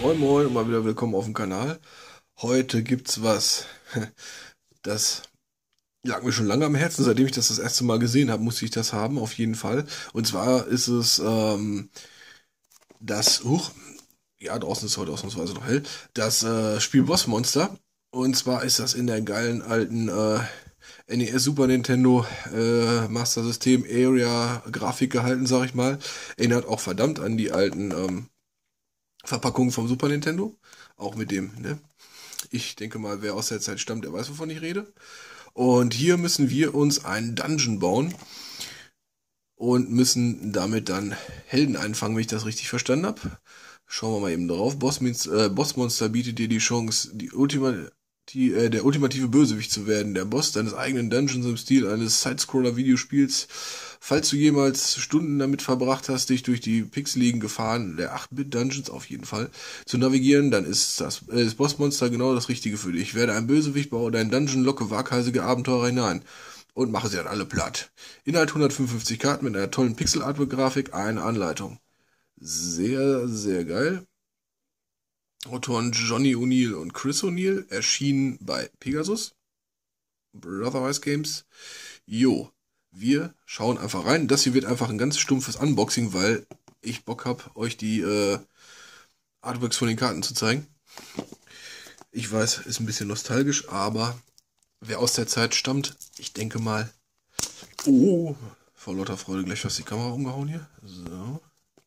Moin Moin und mal wieder willkommen auf dem Kanal. Heute gibt's was, das lag mir schon lange am Herzen. Seitdem ich das erste Mal gesehen habe, musste ich das haben, auf jeden Fall. Und zwar ist es ja, draußen ist heute ausnahmsweise noch hell, das Spiel Bossmonster. Und zwar ist das in der geilen alten NES Super Nintendo Master System Area Grafik gehalten, sag ich mal. Erinnert auch verdammt an die alten Verpackungen vom Super Nintendo. Auch mit dem, ne? Ich denke mal, wer aus der Zeit stammt, der weiß, wovon ich rede. Und hier müssen wir uns einen Dungeon bauen und müssen damit dann Helden einfangen, wenn ich das richtig verstanden habe. Schauen wir mal eben drauf. Bossmonster bietet dir die Chance, der ultimative Bösewicht zu werden, der Boss deines eigenen Dungeons im Stil eines Sidescroller-Videospiels. Falls du jemals Stunden damit verbracht hast, dich durch die pixeligen Gefahren der 8-Bit-Dungeons auf jeden Fall zu navigieren, dann ist das Bossmonster genau das Richtige für dich. Werde ein Bösewicht, baue deinen Dungeon, locke waghalsige Abenteurer hinein und mache sie dann alle platt. Inhalt 155 Karten mit einer tollen Pixel-Artwork-Grafik, eine Anleitung. Sehr, sehr geil. Autoren Johnny O'Neill und Chris O'Neill erschienen bei Pegasus, Brotherwise Games. Jo, wir schauen einfach rein. Das hier wird einfach ein ganz stumpfes Unboxing, weil ich Bock habe, euch die Artworks von den Karten zu zeigen. Ich weiß, ist ein bisschen nostalgisch, aber wer aus der Zeit stammt, ich denke mal... Oh, vor lauter Freude gleich fast die Kamera umgehauen hier. So.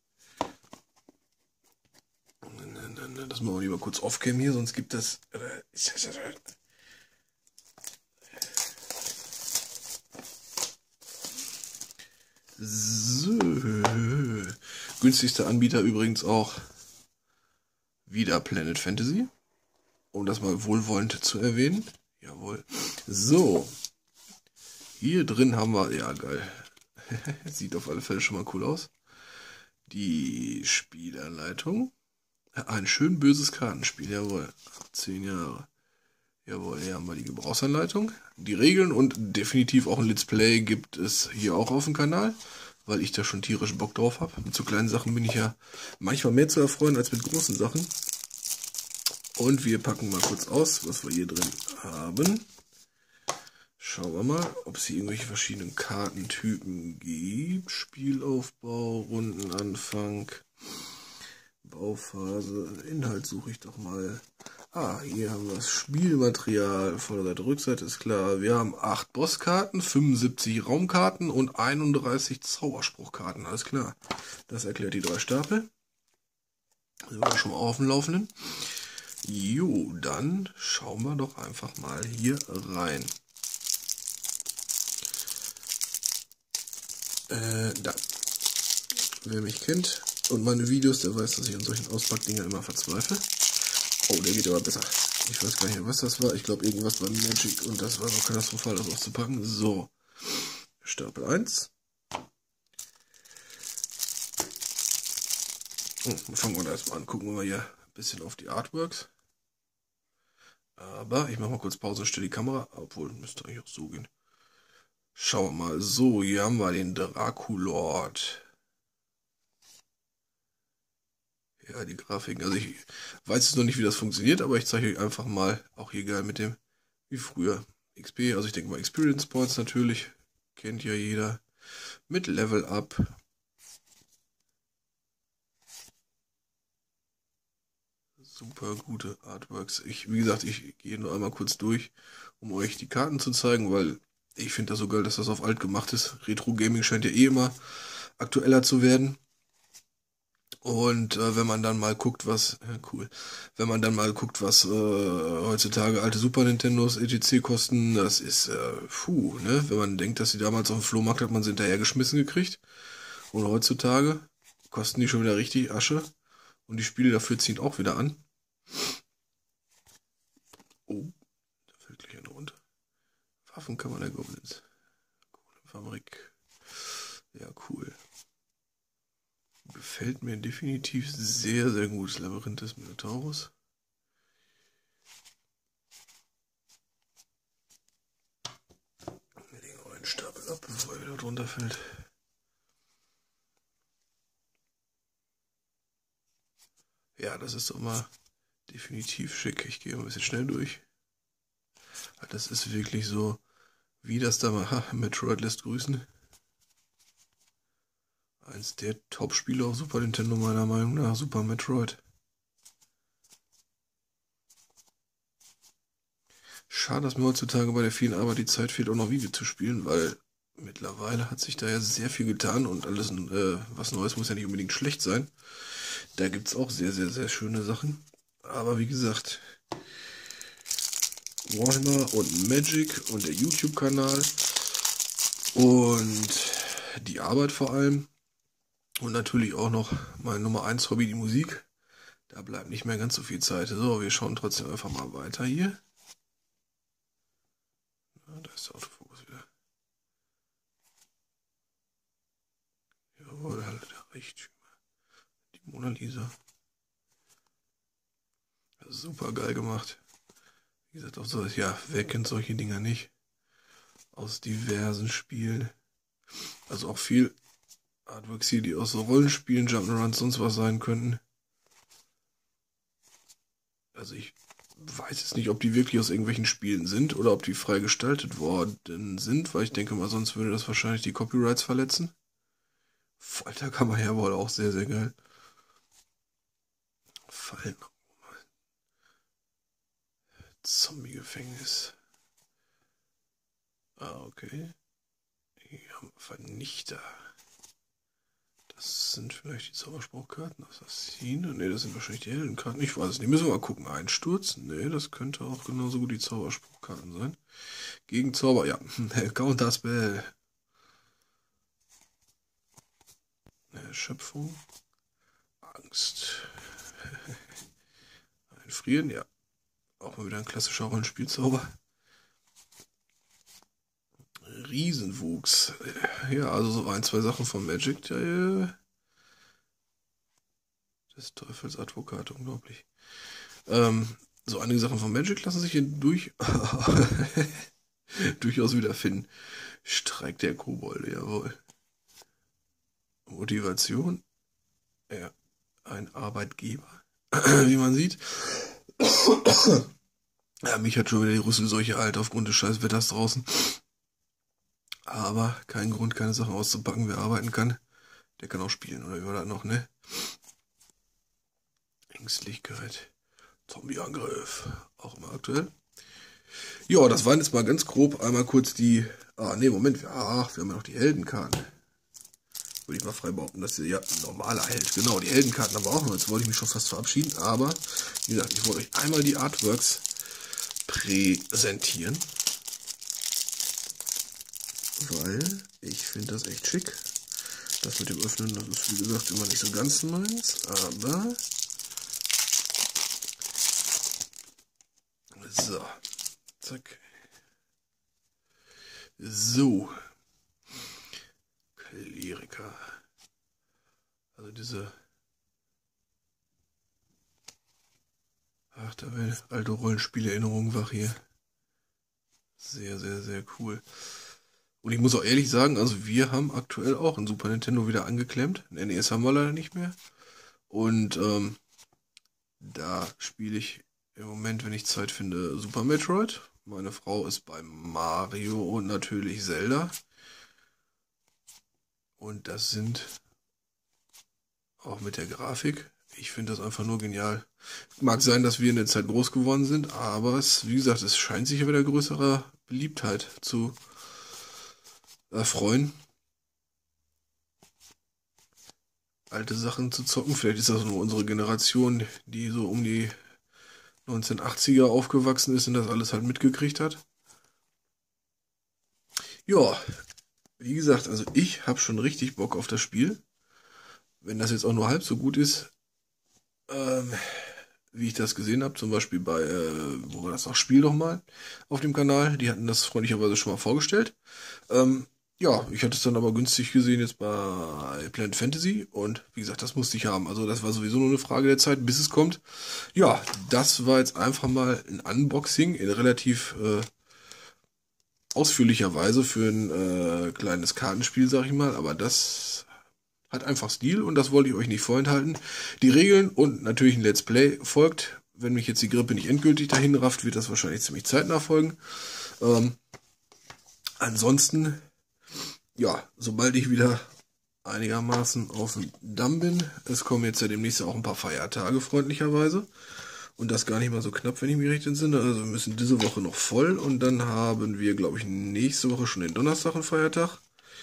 Das machen wir lieber kurz off-cam hier, sonst gibt das... So. Günstigster Anbieter übrigens auch wieder Planet Fantasy. Um das mal wohlwollend zu erwähnen. Jawohl. So. Hier drin haben wir... Ja, geil. Sieht auf alle Fälle schon mal cool aus. Die Spielanleitung. Ein schön böses Kartenspiel, jawohl. 10 Jahre. Jawohl, hier haben wir die Gebrauchsanleitung. Die Regeln und definitiv auch ein Let's Play gibt es hier auch auf dem Kanal, weil ich da schon tierisch Bock drauf habe. Mit so kleinen Sachen bin ich ja manchmal mehr zu erfreuen als mit großen Sachen. Und wir packen mal kurz aus, was wir hier drin haben. Schauen wir mal, ob es hier irgendwelche verschiedenen Kartentypen gibt. Spielaufbau, Rundenanfang, Bauphase, Inhalt suche ich doch mal. Ah, hier haben wir das Spielmaterial. Vorderseite, Rückseite ist klar. Wir haben 8 Bosskarten, 75 Raumkarten und 31 Zauberspruchkarten. Alles klar. Das erklärt die 3 Stapel. Sind wir schon mal auf dem Laufenden. Jo, dann schauen wir doch einfach mal hier rein. Da. Wer mich kennt und meine Videos, der weiß, dass ich an solchen Auspackdingern immer verzweifle. Oh, der geht aber besser. Ich weiß gar nicht mehr, was das war. Ich glaube, irgendwas bei Magic und das war so katastrophal, das auszupacken. So. Stapel 1. Fangen wir da erstmal an. Gucken wir mal hier ein bisschen auf die Artworks. Aber ich mache mal kurz Pause und stelle die Kamera. Obwohl, müsste eigentlich auch so gehen. Schauen wir mal. So, hier haben wir den Draculord. Ja, die Grafiken. Also ich weiß jetzt noch nicht, wie das funktioniert, aber ich zeige euch einfach mal, auch hier geil mit dem, wie früher. XP, also ich denke mal Experience Points natürlich. Kennt ja jeder. Mit Level Up. Super gute Artworks. Wie gesagt, ich gehe nur einmal kurz durch, um euch die Karten zu zeigen, weil ich finde das so geil, dass das auf alt gemacht ist. Retro Gaming scheint ja eh immer aktueller zu werden. Und wenn man dann mal guckt, cool, wenn man dann mal guckt, was heutzutage alte Super Nintendos etc. kosten, das ist, ne? Wenn man denkt, dass sie damals auf dem Flohmarkt hat man sie hinterhergeschmissen gekriegt. Und heutzutage kosten die schon wieder richtig Asche. Und die Spiele dafür ziehen auch wieder an. Oh, da fällt gleich einer runter. Waffenkammer der Goblins. Fabrik. Ja, cool. Gefällt mir definitiv sehr, sehr gut. Das Labyrinth des Minotaurus. Wir legen auch einen Stapel ab, bevor er wieder drunter fällt. Ja, das ist doch mal definitiv schick. Ich gehe ein bisschen schnell durch. Das ist wirklich so, wie das da mal, Metroid lässt grüßen. Eins der Top-Spiele auf Super Nintendo meiner Meinung nach, Super Metroid. Schade, dass mir heutzutage bei der vielen Arbeit die Zeit fehlt, auch noch Video zu spielen, weil mittlerweile hat sich da ja sehr viel getan und alles, was Neues muss ja nicht unbedingt schlecht sein. Da gibt es auch sehr, sehr, sehr schöne Sachen. Aber wie gesagt, Warhammer und Magic und der YouTube-Kanal und die Arbeit vor allem und natürlich auch noch mein Nummer 1 Hobby, die Musik. Da bleibt nicht mehr ganz so viel Zeit. So, wir schauen trotzdem einfach mal weiter hier. Ja, da ist der Autofokus wieder. Jawohl, halt der Reichtümer. Die Mona Lisa. Super geil gemacht. Wie gesagt, auch so, ja, wer kennt solche Dinger nicht? Aus diversen Spielen. Also auch viel Artworks hier, die aus so Rollenspielen, Jump'n'Runs, sonst was sein könnten. Also ich weiß jetzt nicht, ob die wirklich aus irgendwelchen Spielen sind oder ob die frei gestaltet worden sind, weil ich denke mal, sonst würde das wahrscheinlich die Copyrights verletzen. Folterkammer ja wohl auch sehr, sehr geil. Fallen. Zombie-Gefängnis. Ah, okay. Hier haben wir Vernichter. Das sind vielleicht die Zauberspruchkarten. Assassine. Ne, das sind wahrscheinlich die Heldenkarten. Ich weiß es nicht. Müssen wir mal gucken. Einsturz. Ne, das könnte auch genauso gut die Zauberspruchkarten sein. Gegen Zauber. Ja. Counterspell. Erschöpfung. Angst. Einfrieren. Ja. Auch mal wieder ein klassischer Rollenspielzauber. Riesenwuchs. Ja, also so ein, zwei Sachen von Magic. Des Teufels Advokat, unglaublich. So einige Sachen von Magic lassen sich hier durchaus wiederfinden. Streik der Kobolde, jawohl. Motivation. Ja, ein Arbeitgeber. Wie man sieht. Ja, mich hat schon wieder die Rüsselseuche alt aufgrund des scheiß Wetters draußen. Aber kein Grund, keine Sachen auszupacken. Wer arbeiten kann, der kann auch spielen. Oder wie war das noch, ne? Ängstlichkeit. Zombieangriff. Auch immer aktuell. Ja, das waren jetzt mal ganz grob einmal kurz die... Ah, ne, Moment. Wir haben ja noch die Heldenkarten. Würde ich mal frei behaupten, dass ja normaler Held. Genau, die Heldenkarten aber auch noch. Jetzt wollte ich mich schon fast verabschieden. Aber, wie gesagt, ich wollte euch einmal die Artworks präsentieren. Weil ich finde das echt schick. Das mit dem Öffnen, das ist wie gesagt immer nicht so ganz meins. Aber... So. Zack. So. Kleriker. Also diese... Ach, da werden alte Rollenspielerinnerungen wach hier. Sehr, sehr, sehr cool. Und ich muss auch ehrlich sagen, also wir haben aktuell auch ein Super Nintendo wieder angeklemmt. Ein NES haben wir leider nicht mehr. Und da spiele ich im Moment, wenn ich Zeit finde, Super Metroid. Meine Frau ist bei Mario und natürlich Zelda. Und das sind auch mit der Grafik. Ich finde das einfach nur genial. Mag sein, dass wir in der Zeit groß geworden sind, aber es, wie gesagt, es scheint sich ja wieder größerer Beliebtheit zu erfreuen. Alte Sachen zu zocken. Vielleicht ist das nur unsere Generation, die so um die 1980er aufgewachsen ist und das alles halt mitgekriegt hat. Ja, wie gesagt, also ich habe schon richtig Bock auf das Spiel. Wenn das jetzt auch nur halb so gut ist, wie ich das gesehen habe, zum Beispiel bei, wo war das noch, Spiel nochmal auf dem Kanal. Die hatten das freundlicherweise schon mal vorgestellt. Ja, ich hatte es dann aber günstig gesehen jetzt bei Planet Fantasy und wie gesagt, das musste ich haben. Also das war sowieso nur eine Frage der Zeit, bis es kommt. Ja, das war jetzt einfach mal ein Unboxing in relativ ausführlicher Weise für ein kleines Kartenspiel, sag ich mal. Aber das Hat einfach Stil und das wollte ich euch nicht vorenthalten. Die Regeln und natürlich ein Let's Play folgt. Wenn mich jetzt die Grippe nicht endgültig dahin rafft, wird das wahrscheinlich ziemlich zeitnah folgen. Ansonsten, ja, sobald ich wieder einigermaßen auf dem Damm bin, es kommen jetzt ja demnächst auch ein paar Feiertage, freundlicherweise. Und das gar nicht mal so knapp, wenn ich mich recht entsinne. Also wir müssen diese Woche noch voll und dann haben wir, glaube ich, nächste Woche schon den Donnerstag einen Feiertag.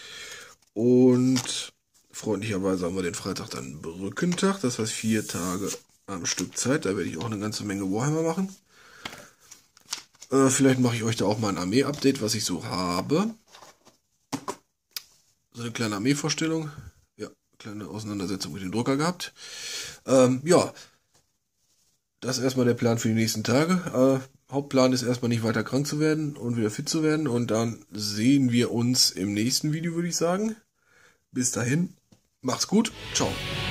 Und freundlicherweise haben wir den Freitag dann Brückentag, das heißt 4 Tage am Stück Zeit. Da werde ich auch eine ganze Menge Warhammer machen. Vielleicht mache ich euch da auch mal ein Armee-Update, was ich so habe. So eine kleine Armeevorstellung. Ja, kleine Auseinandersetzung mit dem Drucker gehabt. Ja, das ist erstmal der Plan für die nächsten Tage. Hauptplan ist erstmal nicht weiter krank zu werden und wieder fit zu werden. Und dann sehen wir uns im nächsten Video, würde ich sagen. Bis dahin, macht's gut. Ciao.